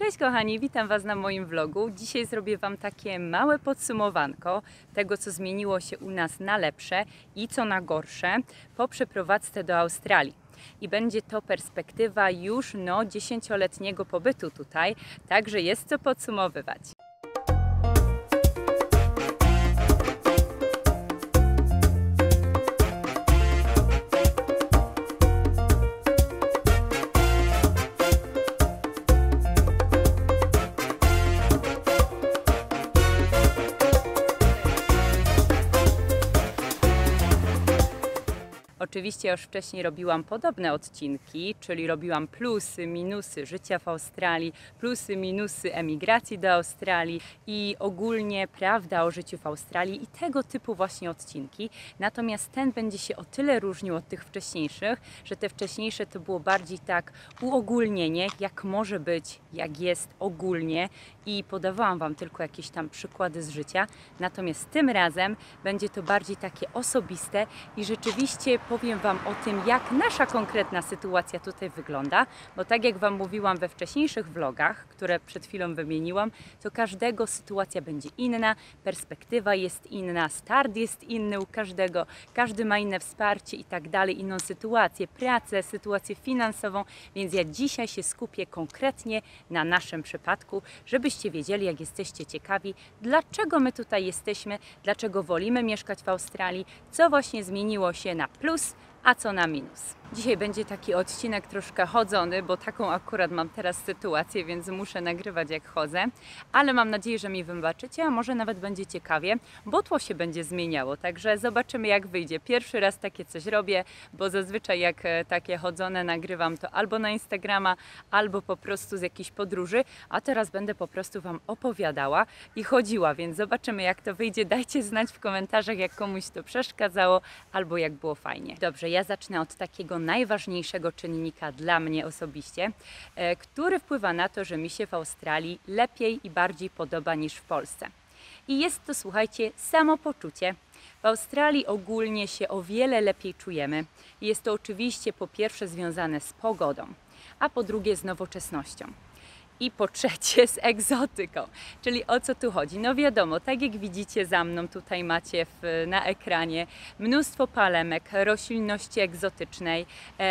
Cześć kochani, witam Was na moim vlogu. Dzisiaj zrobię Wam takie małe podsumowanko tego, co zmieniło się u nas na lepsze i co na gorsze po przeprowadzce do Australii. I będzie to perspektywa już 10-letniego pobytu tutaj, także jest co podsumowywać. Oczywiście już wcześniej robiłam podobne odcinki, czyli robiłam plusy, minusy życia w Australii, plusy, minusy emigracji do Australii i ogólnie prawda o życiu w Australii i tego typu właśnie odcinki. Natomiast ten będzie się o tyle różnił od tych wcześniejszych, że te wcześniejsze to było bardziej tak uogólnienie, jak może być, jak jest ogólnie i podawałam Wam tylko jakieś tam przykłady z życia. Natomiast tym razem będzie to bardziej takie osobiste i rzeczywiście powiem Wam o tym, jak nasza konkretna sytuacja tutaj wygląda, bo tak jak Wam mówiłam we wcześniejszych vlogach, które przed chwilą wymieniłam, to każdego sytuacja będzie inna, perspektywa jest inna, start jest inny u każdego, każdy ma inne wsparcie i tak dalej, inną sytuację, pracę, sytuację finansową, więc ja dzisiaj się skupię konkretnie na naszym przypadku, żebyście wiedzieli, jak jesteście ciekawi, dlaczego my tutaj jesteśmy, dlaczego wolimy mieszkać w Australii, co właśnie zmieniło się na plus, a co na minus. Dzisiaj będzie taki odcinek troszkę chodzony, bo taką akurat mam teraz sytuację, więc muszę nagrywać jak chodzę, ale mam nadzieję, że mi wybaczycie, a może nawet będzie ciekawie, bo tło się będzie zmieniało, także zobaczymy jak wyjdzie. Pierwszy raz takie coś robię, bo zazwyczaj jak takie chodzone nagrywam to albo na Instagrama, albo po prostu z jakiejś podróży, a teraz będę po prostu Wam opowiadała i chodziła, więc zobaczymy jak to wyjdzie. Dajcie znać w komentarzach, jak komuś to przeszkadzało, albo jak było fajnie. Dobrze, ja zacznę od takiego najważniejszego czynnika dla mnie osobiście, który wpływa na to, że mi się w Australii lepiej i bardziej podoba niż w Polsce. I jest to, słuchajcie, samopoczucie. W Australii ogólnie się o wiele lepiej czujemy. Jest to oczywiście po pierwsze związane z pogodą, a po drugie z nowoczesnością. I po trzecie z egzotyką. Czyli o co tu chodzi? No wiadomo, tak jak widzicie za mną, tutaj macie na ekranie mnóstwo palemek, roślinności egzotycznej,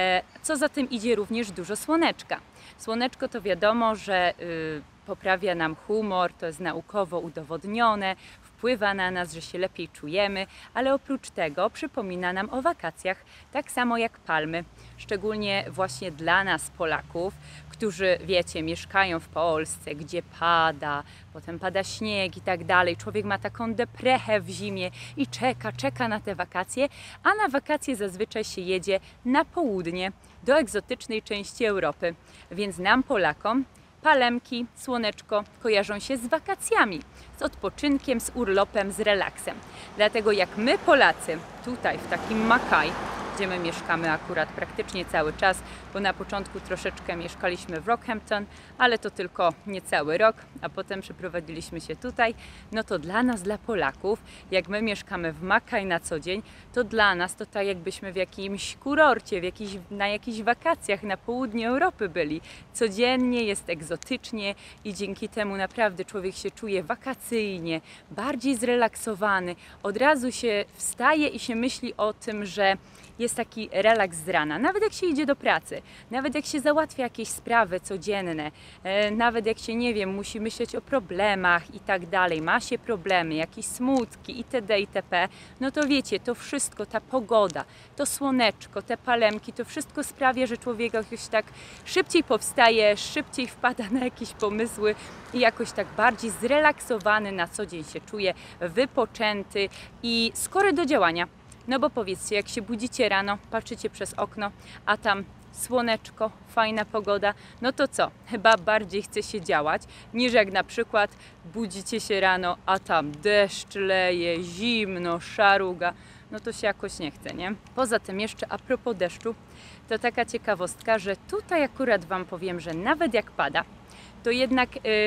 co za tym idzie również dużo słoneczka. Słoneczko to wiadomo, że poprawia nam humor, to jest naukowo udowodnione, wpływa na nas, że się lepiej czujemy, ale oprócz tego przypomina nam o wakacjach, tak samo jak palmy, szczególnie właśnie dla nas Polaków, którzy, wiecie, mieszkają w Polsce, gdzie pada, potem pada śnieg i tak dalej. Człowiek ma taką deprechę w zimie i czeka na te wakacje, a na wakacje zazwyczaj się jedzie na południe, do egzotycznej części Europy. Więc nam, Polakom, palemki, słoneczko kojarzą się z wakacjami, z odpoczynkiem, z urlopem, z relaksem. Dlatego jak my Polacy tutaj w takim Mackay, gdzie my mieszkamy akurat praktycznie cały czas, bo na początku troszeczkę mieszkaliśmy w Rockhampton, ale to tylko niecały rok, a potem przeprowadziliśmy się tutaj, no to dla nas, dla Polaków, jak my mieszkamy w Mackay na co dzień, to dla nas to tak jakbyśmy w jakimś kurorcie, na jakichś wakacjach na południu Europy byli. Codziennie jest egzotycznie i dzięki temu naprawdę człowiek się czuje wakacyjnie, bardziej zrelaksowany. Od razu się wstaje i się myśli o tym, że jest taki relaks z rana, nawet jak się idzie do pracy, nawet jak się załatwia jakieś sprawy codzienne, nawet jak się, nie wiem, musi myśleć o problemach i tak dalej, ma się problemy, jakieś smutki itd. itp., no to wiecie, to wszystko, ta pogoda, to słoneczko, te palemki, to wszystko sprawia, że człowiek jakoś tak szybciej powstaje, szybciej wpada na jakieś pomysły i jakoś tak bardziej zrelaksowany na co dzień się czuje, wypoczęty i skory do działania. No bo powiedzcie, jak się budzicie rano, patrzycie przez okno, a tam słoneczko, fajna pogoda, no to co? Chyba bardziej chce się działać, niż jak na przykład budzicie się rano, a tam deszcz leje, zimno, szaruga, no to się jakoś nie chce, nie? Poza tym jeszcze a propos deszczu, to taka ciekawostka, że tutaj akurat Wam powiem, że nawet jak pada, to jednak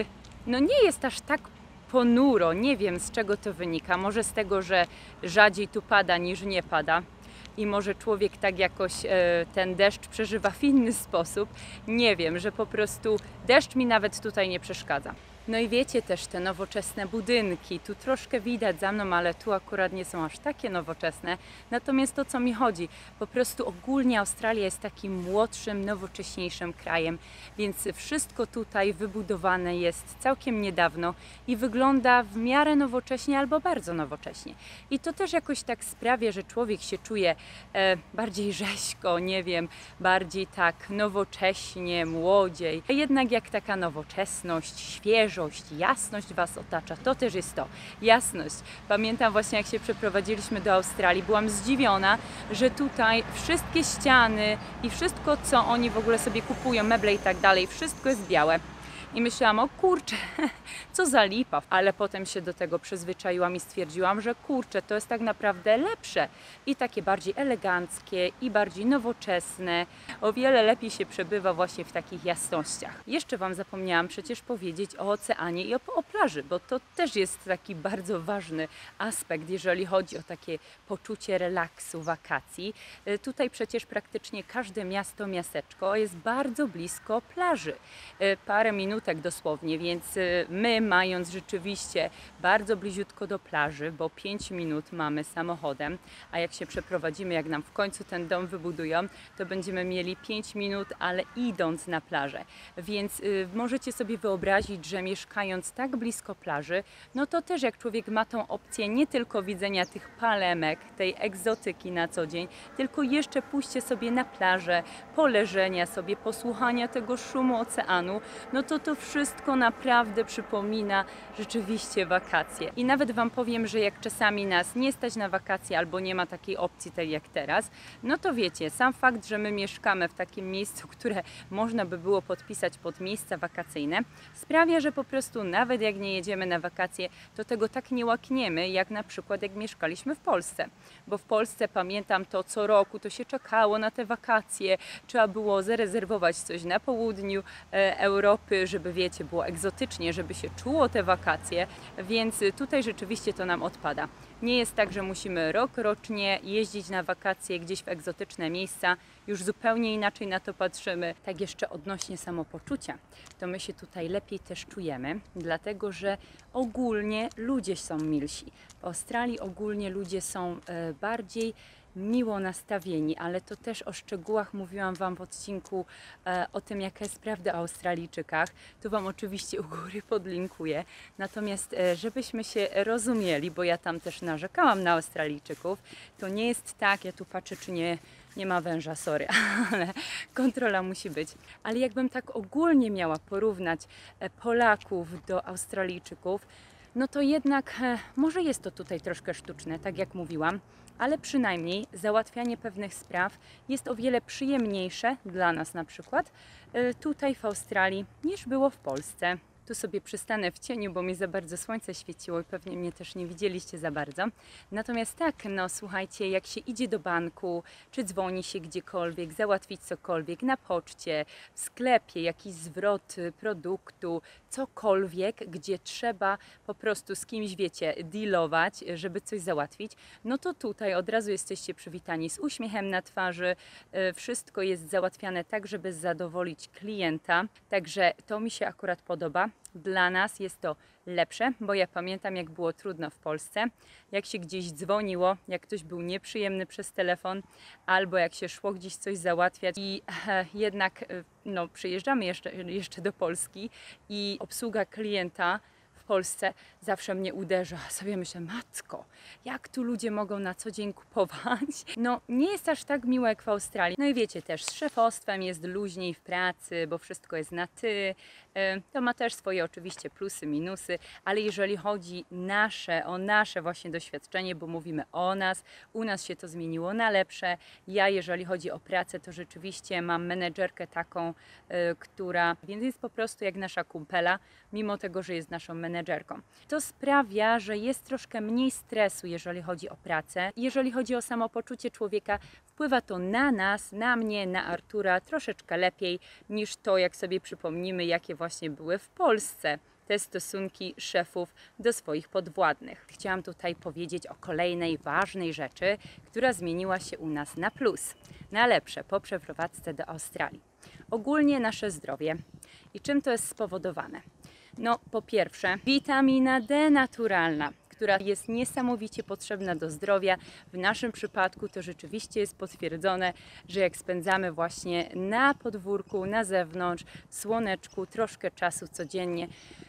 no nie jest aż tak ponuro, nie wiem z czego to wynika, może z tego, że rzadziej tu pada niż nie pada. i może człowiek tak jakoś ten deszcz przeżywa w inny sposób. Nie wiem, że po prostu deszcz mi nawet tutaj nie przeszkadza. No i wiecie też te nowoczesne budynki, tu troszkę widać za mną, ale tu akurat nie są aż takie nowoczesne. Natomiast to, co mi chodzi, po prostu ogólnie Australia jest takim młodszym, nowocześniejszym krajem, więc wszystko tutaj wybudowane jest całkiem niedawno i wygląda w miarę nowocześnie albo bardzo nowocześnie. I to też jakoś tak sprawia, że człowiek się czuje bardziej rzeźko, nie wiem, bardziej tak nowocześnie, młodziej. A jednak jak taka nowoczesność, świeżość, jasność Was otacza, to też jest to, jasność. Pamiętam właśnie, jak się przeprowadziliśmy do Australii, byłam zdziwiona, że tutaj wszystkie ściany i wszystko, co oni w ogóle sobie kupują, meble i tak dalej, wszystko jest białe. I myślałam, o kurczę, co za lipa, ale potem się do tego przyzwyczaiłam i stwierdziłam, że kurczę, to jest tak naprawdę lepsze i takie bardziej eleganckie i bardziej nowoczesne. O wiele lepiej się przebywa właśnie w takich jasnościach. Jeszcze Wam zapomniałam przecież powiedzieć o oceanie i o plaży, bo to też jest taki bardzo ważny aspekt, jeżeli chodzi o takie poczucie relaksu, wakacji. Tutaj przecież praktycznie każde miasto, miasteczko jest bardzo blisko plaży. Parę minut dosłownie, więc my, mając rzeczywiście bardzo bliziutko do plaży, bo 5 minut mamy samochodem, a jak się przeprowadzimy, jak nam w końcu ten dom wybudują, to będziemy mieli 5 minut, ale idąc na plażę. Więc możecie sobie wyobrazić, że mieszkając tak blisko plaży, no to też jak człowiek ma tą opcję nie tylko widzenia tych palemek, tej egzotyki na co dzień, tylko jeszcze pójście sobie na plażę, poleżenia sobie, posłuchania tego szumu oceanu, no to wszystko naprawdę przypomina rzeczywiście wakacje. I nawet Wam powiem, że jak czasami nas nie stać na wakacje albo nie ma takiej opcji tak jak teraz, no to wiecie, sam fakt, że my mieszkamy w takim miejscu, które można by było podpisać pod miejsca wakacyjne, sprawia, że po prostu nawet jak nie jedziemy na wakacje, to tego tak nie łakniemy, jak na przykład jak mieszkaliśmy w Polsce. Bo w Polsce pamiętam to co roku, to się czekało na te wakacje, trzeba było zarezerwować coś na południu Europy, żeby wiecie, było egzotycznie, żeby się czuło te wakacje, więc tutaj rzeczywiście to nam odpada. Nie jest tak, że musimy rocznie jeździć na wakacje gdzieś w egzotyczne miejsca, już zupełnie inaczej na to patrzymy. Tak jeszcze odnośnie samopoczucia, to my się tutaj lepiej też czujemy, dlatego że ogólnie ludzie są milsi. W Australii ogólnie ludzie są bardziej miło nastawieni, ale to też o szczegółach mówiłam Wam w odcinku o tym, jaka jest prawda o Australijczykach. Tu Wam oczywiście u góry podlinkuję. Natomiast żebyśmy się rozumieli, bo ja tam też narzekałam na Australijczyków, to nie jest tak, ja tu patrzę, czy nie ma węża, sorry, ale kontrola musi być. Ale jakbym tak ogólnie miała porównać Polaków do Australijczyków, no to jednak może jest to tutaj troszkę sztuczne, tak jak mówiłam, ale przynajmniej załatwianie pewnych spraw jest o wiele przyjemniejsze dla nas na przykład tutaj w Australii niż było w Polsce. Tu sobie przystanę w cieniu, bo mi za bardzo słońce świeciło i pewnie mnie też nie widzieliście za bardzo. Natomiast tak, no słuchajcie, jak się idzie do banku, czy dzwoni się gdziekolwiek, załatwić cokolwiek na poczcie, w sklepie, jakiś zwrot produktu, cokolwiek, gdzie trzeba po prostu z kimś, wiecie, dealować, żeby coś załatwić, no to tutaj od razu jesteście przywitani z uśmiechem na twarzy. Wszystko jest załatwiane tak, żeby zadowolić klienta, także to mi się akurat podoba. Dla nas jest to lepsze, bo ja pamiętam, jak było trudno w Polsce, jak się gdzieś dzwoniło, jak ktoś był nieprzyjemny przez telefon, albo jak się szło gdzieś coś załatwiać i jednak no, przyjeżdżamy jeszcze do Polski i obsługa klienta w Polsce zawsze mnie uderza. Sobie myślę, matko, jak tu ludzie mogą na co dzień kupować? No nie jest aż tak miło jak w Australii. No i wiecie też, z szefostwem jest luźniej w pracy, bo wszystko jest na ty. To ma też swoje oczywiście plusy, minusy, ale jeżeli chodzi o nasze właśnie doświadczenie, bo mówimy o nas, u nas się to zmieniło na lepsze. Ja, jeżeli chodzi o pracę, to rzeczywiście mam menedżerkę taką, która więc jest po prostu jak nasza kumpela, mimo tego, że jest naszą menedżerką. To sprawia, że jest troszkę mniej stresu, jeżeli chodzi o pracę. Jeżeli chodzi o samopoczucie człowieka, wpływa to na nas, na mnie, na Artura troszeczkę lepiej niż to, jak sobie przypomnimy, jakie właśnie były w Polsce te stosunki szefów do swoich podwładnych. Chciałam tutaj powiedzieć o kolejnej ważnej rzeczy, która zmieniła się u nas na plus, na lepsze po przeprowadzce do Australii. Ogólnie nasze zdrowie. I czym to jest spowodowane? No, po pierwsze, witamina D naturalna, która jest niesamowicie potrzebna do zdrowia. W naszym przypadku to rzeczywiście jest potwierdzone, że jak spędzamy właśnie na podwórku, na zewnątrz, w słoneczku, troszkę czasu codziennie,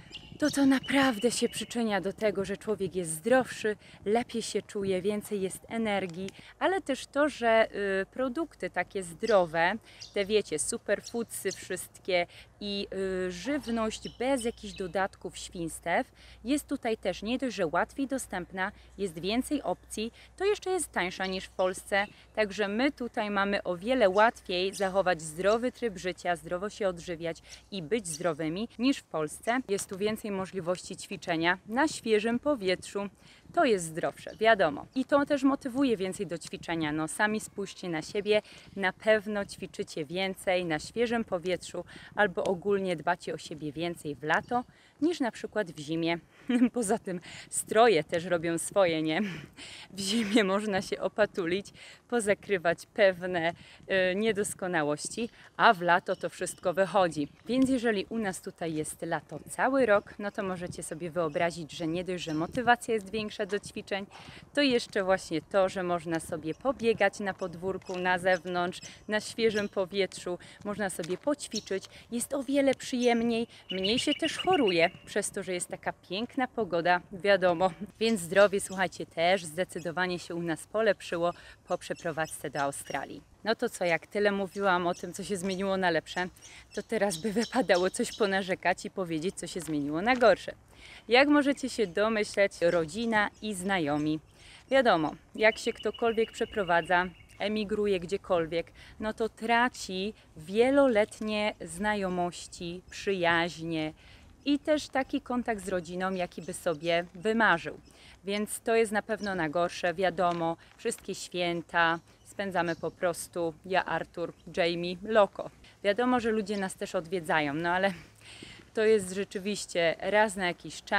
to naprawdę się przyczynia do tego, że człowiek jest zdrowszy, lepiej się czuje, więcej jest energii, ale też to, że produkty takie zdrowe, te wiecie, superfoodsy wszystkie i żywność bez jakichś dodatków świństw jest tutaj też nie dość, że łatwiej dostępna, jest więcej opcji, to jeszcze jest tańsza niż w Polsce, także my tutaj mamy o wiele łatwiej zachować zdrowy tryb życia, zdrowo się odżywiać i być zdrowymi niż w Polsce. Jest tu więcej możliwości ćwiczenia na świeżym powietrzu. To jest zdrowsze, wiadomo. I to też motywuje więcej do ćwiczenia. No sami spójrzcie na siebie, na pewno ćwiczycie więcej na świeżym powietrzu albo ogólnie dbacie o siebie więcej w lato niż na przykład w zimie. Poza tym stroje też robią swoje, nie? W zimie można się opatulić, pozakrywać pewne niedoskonałości, a w lato to wszystko wychodzi. Więc jeżeli u nas tutaj jest lato cały rok, no to możecie sobie wyobrazić, że nie dość, że motywacja jest większa do ćwiczeń, to jeszcze właśnie to, że można sobie pobiegać na podwórku, na zewnątrz, na świeżym powietrzu, można sobie poćwiczyć, jest o wiele przyjemniej, mniej się też choruje, przez to, że jest taka piękna pogoda, wiadomo. Więc zdrowie, słuchajcie, też zdecydowanie się u nas polepszyło po przeprowadzce do Australii. No to co, jak tyle mówiłam o tym, co się zmieniło na lepsze, to teraz by wypadało coś ponarzekać i powiedzieć, co się zmieniło na gorsze. Jak możecie się domyśleć, rodzina i znajomi. Wiadomo, jak się ktokolwiek przeprowadza, emigruje gdziekolwiek, no to traci wieloletnie znajomości, przyjaźnie i też taki kontakt z rodziną, jaki by sobie wymarzył. Więc to jest na pewno na gorsze, wiadomo, wszystkie święta spędzamy po prostu, ja, Artur, Jamie, loko. Wiadomo, że ludzie nas też odwiedzają, no ale to jest rzeczywiście raz na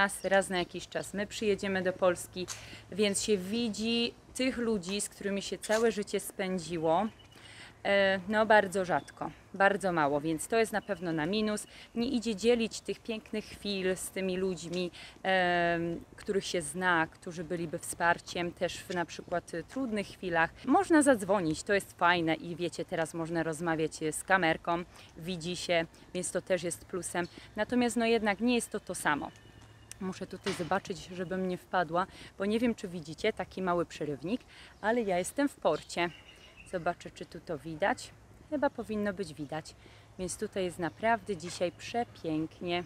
jakiś czas my przyjedziemy do Polski, więc się widzi tych ludzi, z którymi się całe życie spędziło, no bardzo rzadko, bardzo mało, więc to jest na pewno na minus. Nie idzie dzielić tych pięknych chwil z tymi ludźmi, których się zna, którzy byliby wsparciem też w na przykład trudnych chwilach. Można zadzwonić, to jest fajne i wiecie, teraz można rozmawiać z kamerką, widzi się, więc to też jest plusem. Natomiast no jednak nie jest to samo. Muszę tutaj zobaczyć, żebym nie wpadła, bo nie wiem, czy widzicie taki mały przerywnik, ale ja jestem w porcie. Zobaczę, czy tu to widać. Chyba powinno być widać. Więc tutaj jest naprawdę dzisiaj przepięknie.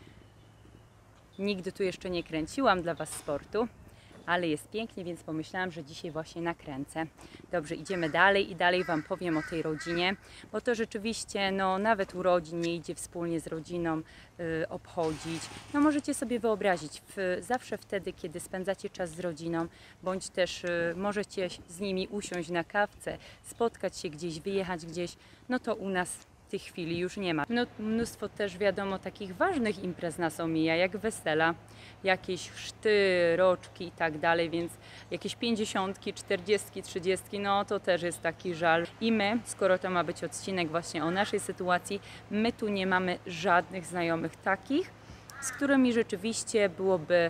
Nigdy tu jeszcze nie kręciłam dla Was sportu, ale jest pięknie, więc pomyślałam, że dzisiaj właśnie nakręcę. Dobrze, idziemy dalej i dalej Wam powiem o tej rodzinie, bo to rzeczywiście, no nawet urodzin nie idzie wspólnie z rodziną obchodzić. No możecie sobie wyobrazić, zawsze wtedy, kiedy spędzacie czas z rodziną, bądź też możecie z nimi usiąść na kawce, spotkać się gdzieś, wyjechać gdzieś, no to u nas tych chwili już nie ma. No, mnóstwo też wiadomo takich ważnych imprez nas omija, jak wesela, jakieś chrzty, roczki i tak dalej, więc jakieś 50, 40, 30, no to też jest taki żal. I my, skoro to ma być odcinek właśnie o naszej sytuacji, my tu nie mamy żadnych znajomych takich, z którymi rzeczywiście byłoby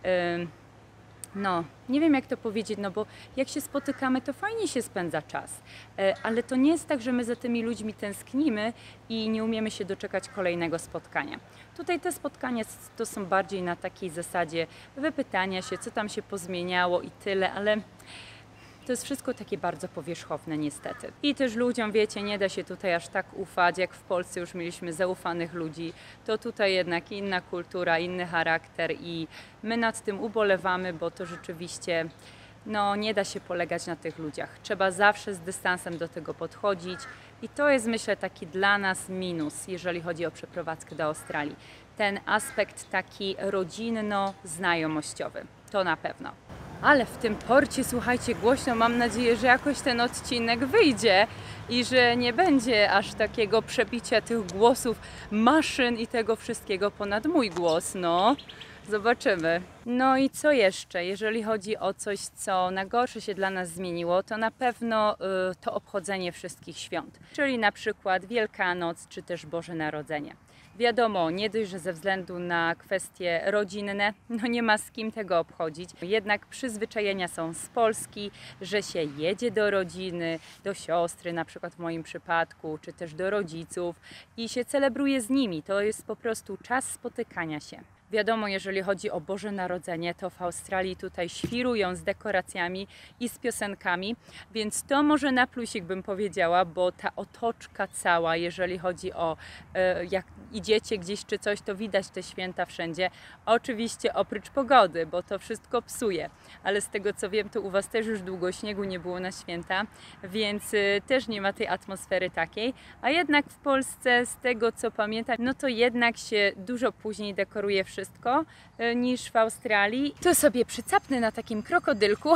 no, nie wiem jak to powiedzieć, no bo jak się spotykamy, to fajnie się spędza czas, ale to nie jest tak, że my za tymi ludźmi tęsknimy i nie umiemy się doczekać kolejnego spotkania. Tutaj te spotkania to są bardziej na takiej zasadzie wypytania się, co tam się pozmieniało i tyle, ale to jest wszystko takie bardzo powierzchowne niestety. I też ludziom, wiecie, nie da się tutaj aż tak ufać, jak w Polsce już mieliśmy zaufanych ludzi, to tutaj jednak inna kultura, inny charakter i my nad tym ubolewamy, bo to rzeczywiście no, nie da się polegać na tych ludziach. Trzeba zawsze z dystansem do tego podchodzić i to jest, myślę, taki dla nas minus, jeżeli chodzi o przeprowadzkę do Australii. Ten aspekt taki rodzinno-znajomościowy, to na pewno. Ale w tym porcie, słuchajcie, głośno, mam nadzieję, że jakoś ten odcinek wyjdzie i że nie będzie aż takiego przebicia tych głosów maszyn i tego wszystkiego ponad mój głos, no. Zobaczymy. No i co jeszcze? Jeżeli chodzi o coś, co na gorsze się dla nas zmieniło, to na pewno to obchodzenie wszystkich świąt, czyli na przykład Wielkanoc czy też Boże Narodzenie. Wiadomo, nie dość, że ze względu na kwestie rodzinne, no nie ma z kim tego obchodzić. Jednak przyzwyczajenia są z Polski, że się jedzie do rodziny, do siostry, na przykład w moim przypadku, czy też do rodziców i się celebruje z nimi. To jest po prostu czas spotykania się. Wiadomo, jeżeli chodzi o Boże Narodzenie, to w Australii tutaj świrują z dekoracjami i z piosenkami, więc to może na plusik bym powiedziała, bo ta otoczka cała, jeżeli chodzi o jak idziecie gdzieś czy coś, to widać te święta wszędzie. Oczywiście oprócz pogody, bo to wszystko psuje, ale z tego co wiem, to u Was też już długo śniegu nie było na święta, więc też nie ma tej atmosfery takiej, a jednak w Polsce, z tego co pamiętam, no to jednak się dużo później dekoruje wszystko niż w Australii. To sobie przycapnę na takim krokodylku,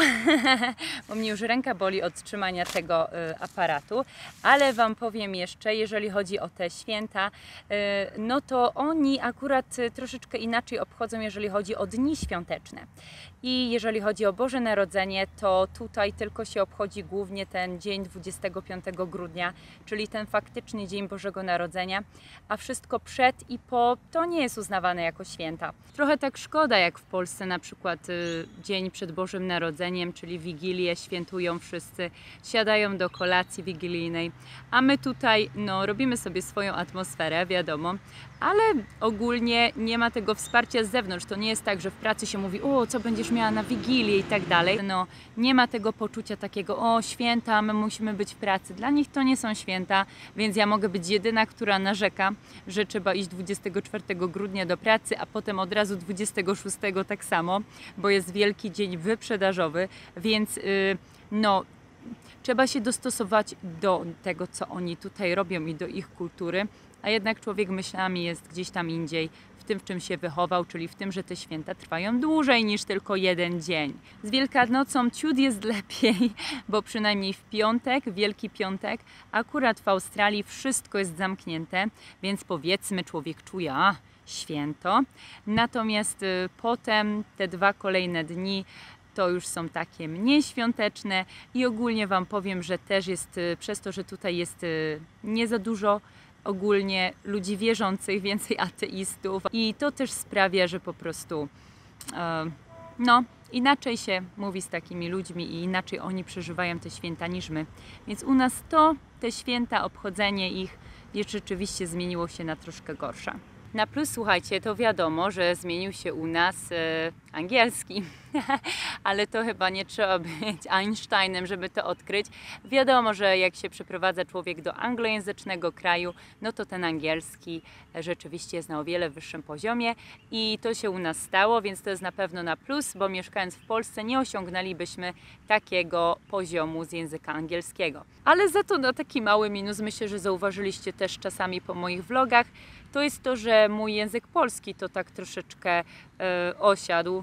bo mnie już ręka boli od trzymania tego aparatu, ale Wam powiem jeszcze, jeżeli chodzi o te święta, no to oni akurat troszeczkę inaczej obchodzą, jeżeli chodzi o dni świąteczne. I jeżeli chodzi o Boże Narodzenie, to tutaj tylko się obchodzi głównie ten dzień 25 grudnia, czyli ten faktyczny dzień Bożego Narodzenia, a wszystko przed i po to nie jest uznawane jako święta. Trochę tak szkoda, jak w Polsce na przykład dzień przed Bożym Narodzeniem, czyli Wigilię, świętują wszyscy, siadają do kolacji wigilijnej, a my tutaj no, robimy sobie swoją atmosferę, wiadomo, ale ogólnie nie ma tego wsparcia z zewnątrz. To nie jest tak, że w pracy się mówi, o, co będziesz miała na Wigilię i tak dalej. No, nie ma tego poczucia takiego, o, święta, my musimy być w pracy. Dla nich to nie są święta, więc ja mogę być jedyna, która narzeka, że trzeba iść 24 grudnia do pracy, a potem od razu 26 tak samo, bo jest wielki dzień wyprzedażowy, więc no, trzeba się dostosować do tego, co oni tutaj robią i do ich kultury, a jednak człowiek myślami jest gdzieś tam indziej, w tym, w czym się wychował, czyli w tym, że te święta trwają dłużej niż tylko jeden dzień. Z Wielkanocą ciut jest lepiej, bo przynajmniej w piątek, Wielki Piątek, akurat w Australii wszystko jest zamknięte, więc powiedzmy człowiek czuje, święto. Natomiast potem te 2 kolejne dni to już są takie mniej świąteczne i ogólnie Wam powiem, że też jest, przez to, że tutaj jest nie za dużo ogólnie ludzi wierzących, więcej ateistów i to też sprawia, że po prostu no, inaczej się mówi z takimi ludźmi i inaczej oni przeżywają te święta niż my. Więc u nas te święta, obchodzenie ich rzeczywiście zmieniło się na troszkę gorsze. Na plus, słuchajcie, to wiadomo, że zmienił się u nas angielski, ale to chyba nie trzeba być Einsteinem, żeby to odkryć. Wiadomo, że jak się przeprowadza człowiek do anglojęzycznego kraju, no to ten angielski rzeczywiście jest na o wiele wyższym poziomie i to się u nas stało, więc to jest na pewno na plus, bo mieszkając w Polsce nie osiągnęlibyśmy takiego poziomu z języka angielskiego. Ale za to na taki mały minus, myślę, że zauważyliście też czasami po moich vlogach, to jest to, że mój język polski to tak troszeczkę osiadł.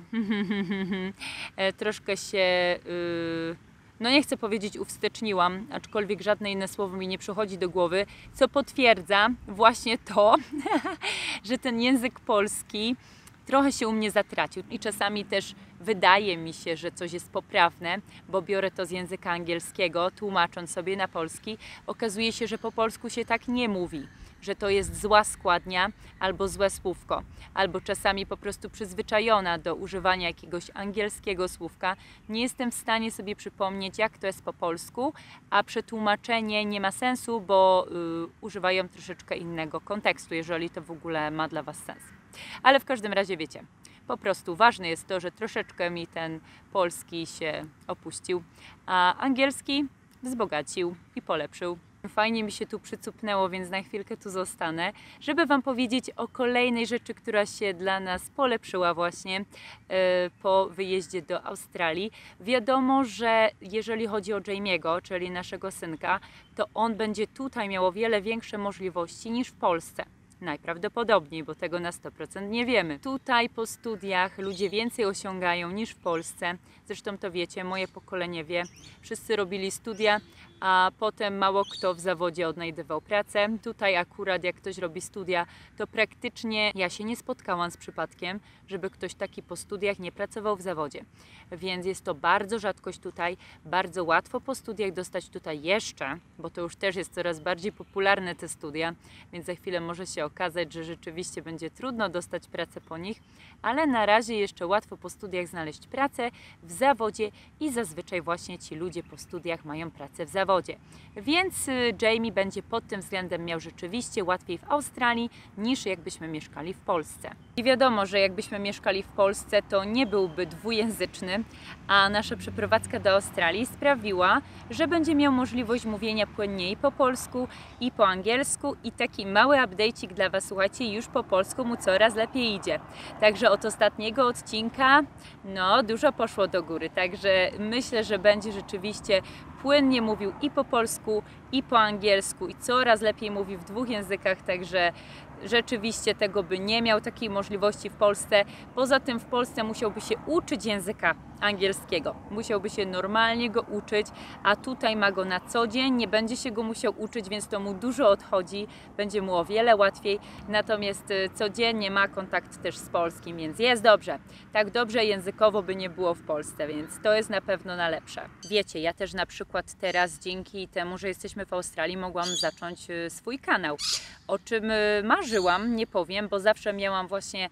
Troszkę się, no nie chcę powiedzieć uwsteczniłam, aczkolwiek żadne inne słowo mi nie przychodzi do głowy, co potwierdza właśnie to, że ten język polski trochę się u mnie zatracił i czasami też wydaje mi się, że coś jest poprawne, bo biorę to z języka angielskiego, tłumacząc sobie na polski, okazuje się, że po polsku się tak nie mówi, że to jest zła składnia albo złe słówko, albo czasami po prostu przyzwyczajona do używania jakiegoś angielskiego słówka. Nie jestem w stanie sobie przypomnieć, jak to jest po polsku, a przetłumaczenie nie ma sensu, bo używają troszeczkę innego kontekstu, jeżeli to w ogóle ma dla Was sens. Ale w każdym razie wiecie, po prostu ważne jest to, że troszeczkę mi ten polski się opuścił, a angielski wzbogacił i polepszył. Fajnie mi się tu przycupnęło, więc na chwilkę tu zostanę, żeby Wam powiedzieć o kolejnej rzeczy, która się dla nas polepszyła właśnie po wyjeździe do Australii. Wiadomo, że jeżeli chodzi o Jamie'ego, czyli naszego synka, to on będzie tutaj miał o wiele większe możliwości niż w Polsce. Najprawdopodobniej, bo tego na 100% nie wiemy. Tutaj po studiach ludzie więcej osiągają niż w Polsce. Zresztą to wiecie, moje pokolenie wie. Wszyscy robili studia, a potem mało kto w zawodzie odnajdywał pracę. Tutaj akurat jak ktoś robi studia, to praktycznie ja się nie spotkałam z przypadkiem, żeby ktoś taki po studiach nie pracował w zawodzie. Więc jest to bardzo rzadkość tutaj, bardzo łatwo po studiach dostać tutaj jeszcze, bo to już też jest coraz bardziej popularne te studia, więc za chwilę może się okazać, że rzeczywiście będzie trudno dostać pracę po nich, ale na razie jeszcze łatwo po studiach znaleźć pracę w zawodzie i zazwyczaj właśnie ci ludzie po studiach mają pracę w zawodzie. Więc Jamie będzie pod tym względem miał rzeczywiście łatwiej w Australii niż jakbyśmy mieszkali w Polsce. I wiadomo, że jakbyśmy mieszkali w Polsce, to nie byłby dwujęzyczny, a nasza przeprowadzka do Australii sprawiła, że będzie miał możliwość mówienia płynniej po polsku i po angielsku i taki mały update'ik dla Was, słuchajcie, już po polsku mu coraz lepiej idzie. Także od ostatniego odcinka, no dużo poszło do góry, także myślę, że będzie rzeczywiście płynnie mówił i po polsku, i po angielsku i coraz lepiej mówi w dwóch językach, także rzeczywiście tego by nie miał takiej możliwości w Polsce. Poza tym w Polsce musiałby się uczyć języka angielskiego. Musiałby się normalnie go uczyć, a tutaj ma go na co dzień, nie będzie się go musiał uczyć, więc to mu dużo odchodzi, będzie mu o wiele łatwiej. Natomiast codziennie ma kontakt też z polskim, więc jest dobrze. Tak dobrze językowo by nie było w Polsce, więc to jest na pewno na lepsze. Wiecie, ja też na przykład teraz dzięki temu, że jesteśmy w Australii, mogłam zacząć swój kanał. O czym marzyłam, nie powiem, bo zawsze miałam właśnie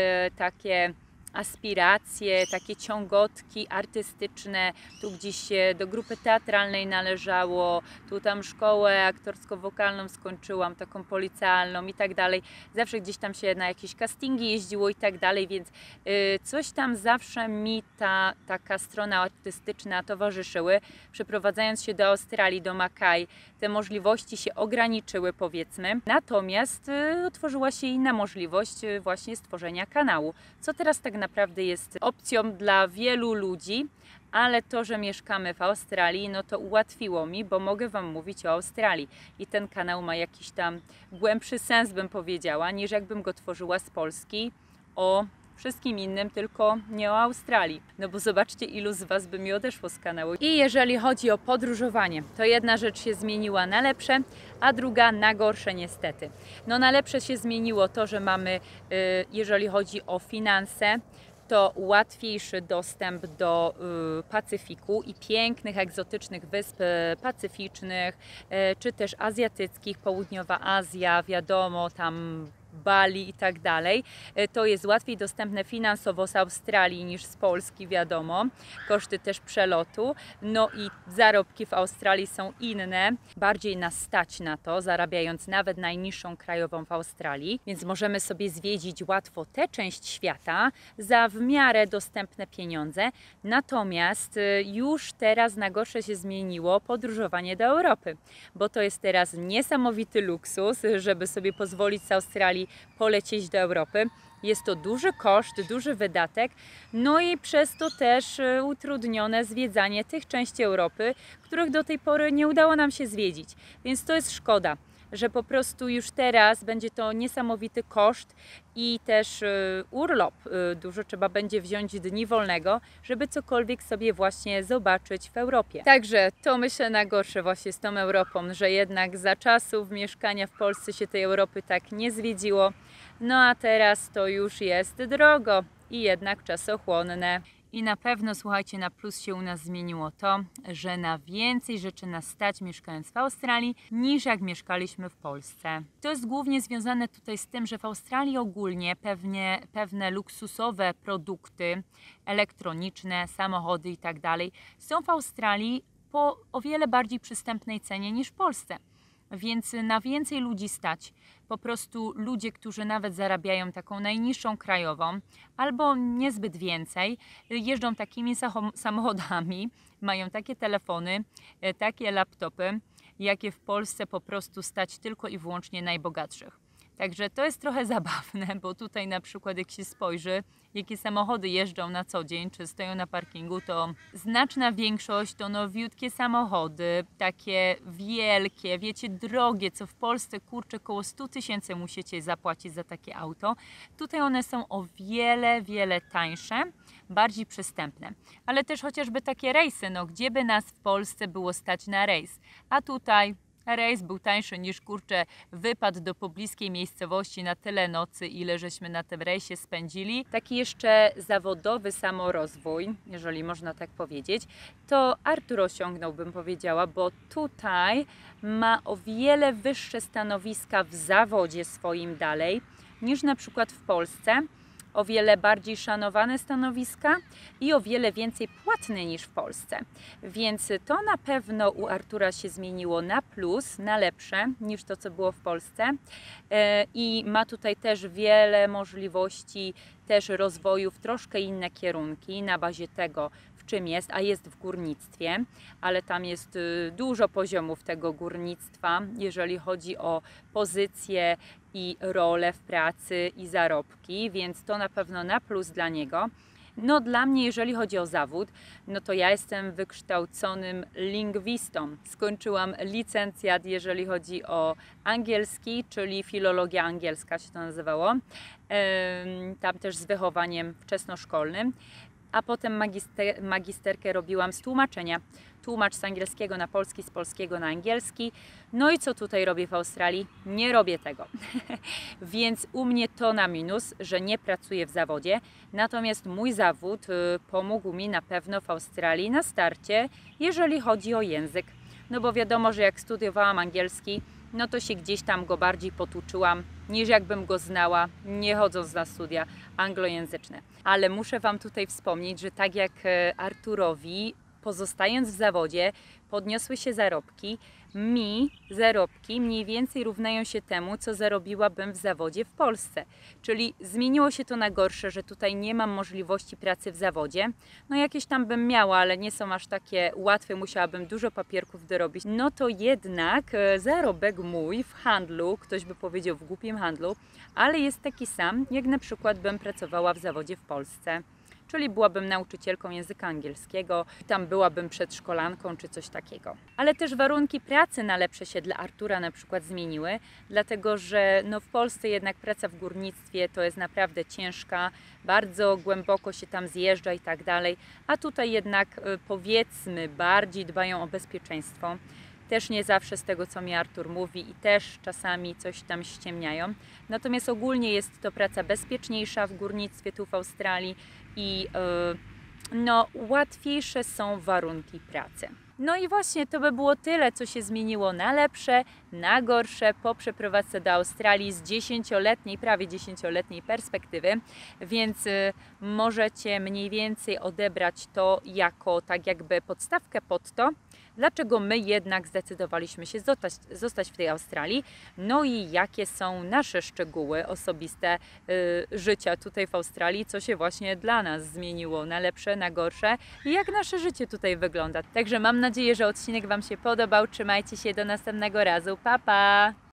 takie aspiracje, takie ciągotki artystyczne. Tu gdzieś się do grupy teatralnej należało, tu tam szkołę aktorsko-wokalną skończyłam, taką policealną i tak dalej. Zawsze gdzieś tam się na jakieś castingi jeździło i tak dalej, więc coś tam zawsze mi taka strona artystyczna towarzyszyły. Przeprowadzając się do Australii, do Mackay, te możliwości się ograniczyły, powiedzmy. Natomiast otworzyła się inna możliwość właśnie stworzenia kanału, co teraz tak naprawdę jest opcją dla wielu ludzi, ale to, że mieszkamy w Australii, no to ułatwiło mi, bo mogę Wam mówić o Australii i ten kanał ma jakiś tam głębszy sens, bym powiedziała, niż jakbym go tworzyła z Polski o wszystkim innym, tylko nie o Australii. No bo zobaczcie, ilu z Was by mi odeszło z kanału. I jeżeli chodzi o podróżowanie, to jedna rzecz się zmieniła na lepsze, a druga na gorsze niestety. No na lepsze się zmieniło to, że mamy, jeżeli chodzi o finanse, to łatwiejszy dostęp do Pacyfiku i pięknych, egzotycznych wysp pacyficznych, czy też azjatyckich, południowa Azja, wiadomo, tam Bali i tak dalej. To jest łatwiej dostępne finansowo z Australii niż z Polski, wiadomo. Koszty też przelotu. No i zarobki w Australii są inne. Bardziej nas stać na to, zarabiając nawet najniższą krajową w Australii. Więc możemy sobie zwiedzić łatwo tę część świata za w miarę dostępne pieniądze. Natomiast już teraz na gorsze się zmieniło podróżowanie do Europy, bo to jest teraz niesamowity luksus, żeby sobie pozwolić z Australii polecieć do Europy. Jest to duży koszt, duży wydatek, no i przez to też utrudnione zwiedzanie tych części Europy, których do tej pory nie udało nam się zwiedzić. Więc to jest szkoda, że po prostu już teraz będzie to niesamowity koszt i też urlop. Dużo trzeba będzie wziąć dni wolnego, żeby cokolwiek sobie właśnie zobaczyć w Europie. Także to myślę na gorsze właśnie z tą Europą, że jednak za czasów mieszkania w Polsce się tej Europy tak nie zwiedziło. No a teraz to już jest drogo i jednak czasochłonne. I na pewno, słuchajcie, na plus się u nas zmieniło to, że na więcej rzeczy nas stać mieszkając w Australii niż jak mieszkaliśmy w Polsce. To jest głównie związane tutaj z tym, że w Australii ogólnie pewne luksusowe produkty elektroniczne, samochody i tak dalej są w Australii po o wiele bardziej przystępnej cenie niż w Polsce. Więc na więcej ludzi stać. Po prostu ludzie, którzy nawet zarabiają taką najniższą krajową albo niezbyt więcej, jeżdżą takimi samochodami, mają takie telefony, takie laptopy, jakie w Polsce po prostu stać tylko i wyłącznie najbogatszych. Także to jest trochę zabawne, bo tutaj na przykład jak się spojrzy, jakie samochody jeżdżą na co dzień, czy stoją na parkingu, to znaczna większość to nowiutkie samochody, takie wielkie, wiecie, drogie, co w Polsce, kurczę, koło 100 000 musicie zapłacić za takie auto. Tutaj one są o wiele tańsze, bardziej przystępne. Ale też chociażby takie rejsy, no gdzie by nas w Polsce było stać na rejs? A tutaj rejs był tańszy niż, kurczę, wypad do pobliskiej miejscowości na tyle nocy, ile żeśmy na tym rejsie spędzili. Taki jeszcze zawodowy samorozwój, jeżeli można tak powiedzieć, to Artur osiągnął, bym powiedziała, bo tutaj ma o wiele wyższe stanowiska w zawodzie swoim dalej niż na przykład w Polsce. O wiele bardziej szanowane stanowiska i o wiele więcej płatne niż w Polsce. Więc to na pewno u Artura się zmieniło na plus, na lepsze niż to, co było w Polsce. I ma tutaj też wiele możliwości też rozwoju w troszkę inne kierunki na bazie tego, w czym jest, a jest w górnictwie, ale tam jest dużo poziomów tego górnictwa, jeżeli chodzi o pozycje i role w pracy i zarobki, więc to na pewno na plus dla niego. No dla mnie, jeżeli chodzi o zawód, no to ja jestem wykształconym lingwistą. Skończyłam licencjat, jeżeli chodzi o angielski, czyli filologia angielska się to nazywało. Tam też z wychowaniem wczesnoszkolnym. A potem magisterkę robiłam z tłumaczenia. Tłumacz z angielskiego na polski, z polskiego na angielski. No i co tutaj robię w Australii? Nie robię tego. Więc u mnie to na minus, że nie pracuję w zawodzie. Natomiast mój zawód pomógł mi na pewno w Australii na starcie, jeżeli chodzi o język. No bo wiadomo, że jak studiowałam angielski, no to się gdzieś tam go bardziej potuczyłam, niż jakbym go znała, nie chodząc na studia anglojęzyczne. Ale muszę Wam tutaj wspomnieć, że tak jak Arturowi, pozostając w zawodzie, podniosły się zarobki. Mi zarobki mniej więcej równają się temu, co zarobiłabym w zawodzie w Polsce. Czyli zmieniło się to na gorsze, że tutaj nie mam możliwości pracy w zawodzie. No jakieś tam bym miała, ale nie są aż takie łatwe, musiałabym dużo papierków dorobić. No to jednak zarobek mój w handlu, ktoś by powiedział w głupim handlu, ale jest taki sam, jak na przykład bym pracowała w zawodzie w Polsce. Czyli byłabym nauczycielką języka angielskiego, tam byłabym przedszkolanką czy coś takiego. Ale też warunki pracy na lepsze się dla Artura na przykład zmieniły, dlatego że no w Polsce jednak praca w górnictwie to jest naprawdę ciężka, bardzo głęboko się tam zjeżdża i tak dalej, a tutaj jednak powiedzmy bardziej dbają o bezpieczeństwo. Też nie zawsze z tego, co mi Artur mówi i też czasami coś tam ściemniają. Natomiast ogólnie jest to praca bezpieczniejsza w górnictwie tu w Australii i no, łatwiejsze są warunki pracy. No i właśnie to by było tyle, co się zmieniło na lepsze, na gorsze po przeprowadzce do Australii z 10-letniej, prawie 10-letniej perspektywy, więc możecie mniej więcej odebrać to jako tak jakby podstawkę pod to, dlaczego my jednak zdecydowaliśmy się zostać w tej Australii, no i jakie są nasze szczegóły osobiste życia tutaj w Australii, co się właśnie dla nas zmieniło na lepsze, na gorsze i jak nasze życie tutaj wygląda. Także mam nadzieję, że odcinek Wam się podobał. Trzymajcie się do następnego razu. Pa, pa!